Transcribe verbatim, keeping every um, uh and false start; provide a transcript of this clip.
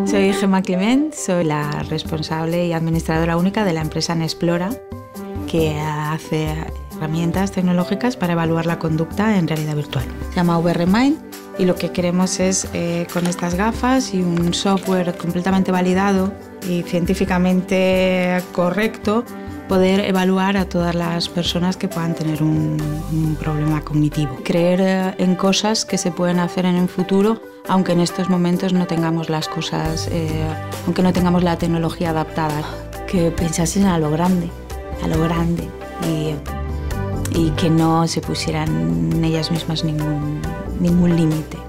Soy Gemma Climent, soy la responsable y administradora única de la empresa Nexplora, que hace herramientas tecnológicas para evaluar la conducta en realidad virtual. Se llama V R Mind y lo que queremos es, eh, con estas gafas y un software completamente validado y científicamente correcto, poder evaluar a todas las personas que puedan tener un, un problema cognitivo. Creer en cosas que se pueden hacer en un futuro, aunque en estos momentos no tengamos las cosas, eh, aunque no tengamos la tecnología adaptada. Que pensasen a lo grande, a lo grande y, y que no se pusieran ellas mismas ningún, ningún límite.